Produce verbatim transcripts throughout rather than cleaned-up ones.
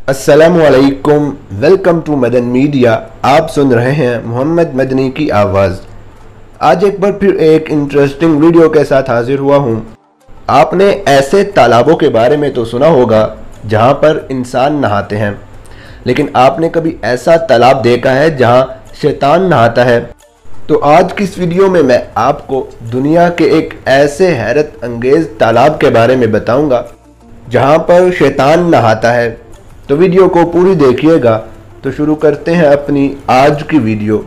अस्सलामुअलैकुम, welcome to Madan media. आप सुन रहे हैं मोहम्मद मदनी की आवाज़। आज एक बार फिर एक इंटरेस्टिंग वीडियो के साथ हाजिर हुआ हूँ। आपने ऐसे तालाबों के बारे में तो सुना होगा जहाँ पर इंसान नहाते हैं, लेकिन आपने कभी ऐसा तालाब देखा है जहाँ शैतान नहाता है? तो आज की इस वीडियो में मैं आपको दुनिया के एक ऐसे हैरत अंगेज तालाब के बारे में बताऊंगा जहाँ पर शैतान नहाता है। तो वीडियो को पूरी देखिएगा। तो शुरू करते हैं अपनी आज की वीडियो।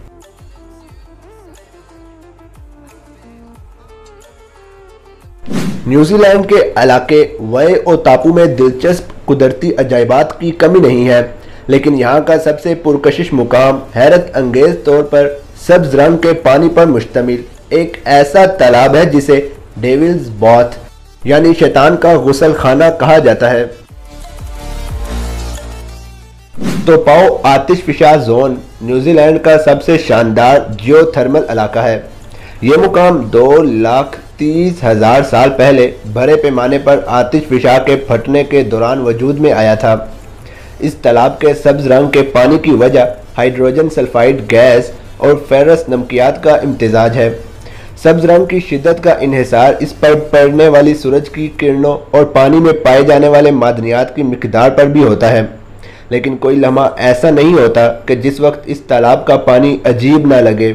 न्यूजीलैंड के इलाके वाइओ टापू में दिलचस्प कुदरती अजायबात की कमी नहीं है, लेकिन यहाँ का सबसे पुरकशिश मुकाम हैरत अंगेज तौर पर सब्ज रंग के पानी पर मुश्तमिल एक ऐसा तालाब है जिसे डेविल्स बाथ यानी शैतान का गुसल खाना कहा जाता है। तो पाओ आतिशफिशा जोन न्यूजीलैंड का सबसे शानदार जियोथर्मल इलाका है। ये मुकाम दो लाख तीस हजार साल पहले बड़े पैमाने पर आतिशफिशा के फटने के दौरान वजूद में आया था। इस तालाब के सब्ज रंग के पानी की वजह हाइड्रोजन सल्फाइड गैस और फेरस नमकियात का इम्तिजाज है। सब्ज रंग की शिद्दत का इन्हिसार इस पर पड़ने वाली सूरज की किरणों और पानी में पाए जाने वाले मादनियात की मिकदार पर भी होता है, लेकिन कोई लम्हा ऐसा नहीं होता कि जिस वक्त इस तालाब का पानी अजीब ना लगे।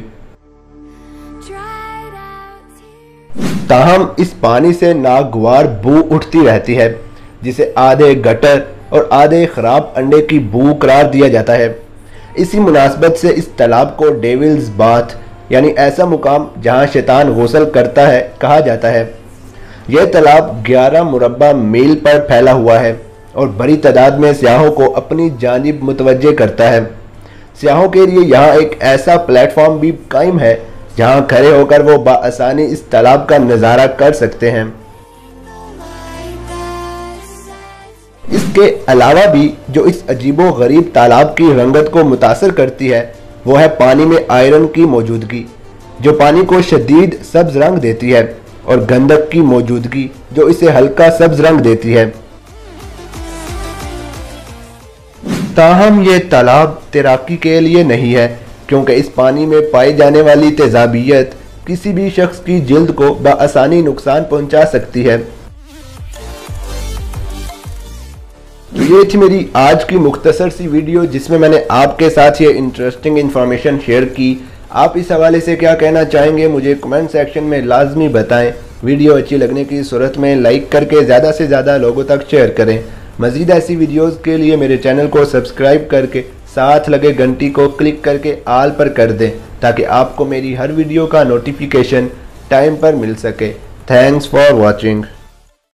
ताहम इस पानी से नागवार बू उठती रहती है, जिसे आधे गटर और आधे खराब अंडे की बू करार दिया जाता है। इसी मुनासबत से इस तालाब को डेविल्स बाथ यानी ऐसा मुकाम जहां शैतान गुसल करता है कहा जाता है। यह तालाब ग्यारह मुरब्बा मील पर फैला हुआ है और बड़ी तादाद में सियाहों को अपनी जानिब मुतवज्जे करता है। सियाहों के लिए यहाँ एक ऐसा प्लेटफॉर्म भी कायम है जहाँ खड़े होकर वो बाआसानी इस तालाब का नज़ारा कर सकते हैं। इसके अलावा भी जो इस अजीबो गरीब तालाब की रंगत को मुतासर करती है वो है पानी में आयरन की मौजूदगी, जो पानी को शदीद सब्ज रंग देती है, और गंधक की मौजूदगी जो इसे हल्का सब्ज रंग देती है। ताहम ये तालाब तैराकी के लिए नहीं है, क्योंकि इस पानी में पाई जाने वाली तेजाबियत किसी भी शख्स की जिल्द को बआसानी नुकसान पहुंचा सकती है। तो ये थी मेरी आज की मुख्तसर सी वीडियो जिसमें मैंने आपके साथ ये इंटरेस्टिंग इन्फॉर्मेशन शेयर की। आप इस हवाले से क्या कहना चाहेंगे मुझे कमेंट सेक्शन में लाजमी बताएं। वीडियो अच्छी लगने की सूरत में लाइक करके ज़्यादा से ज़्यादा लोगों तक शेयर करें। मज़ीद ऐसी वीडियोस के लिए मेरे चैनल को सब्सक्राइब करके साथ लगे घंटी को क्लिक करके आल पर कर दें, ताकि आपको मेरी हर वीडियो का नोटिफिकेशन टाइम पर मिल सके। Thanks for watching.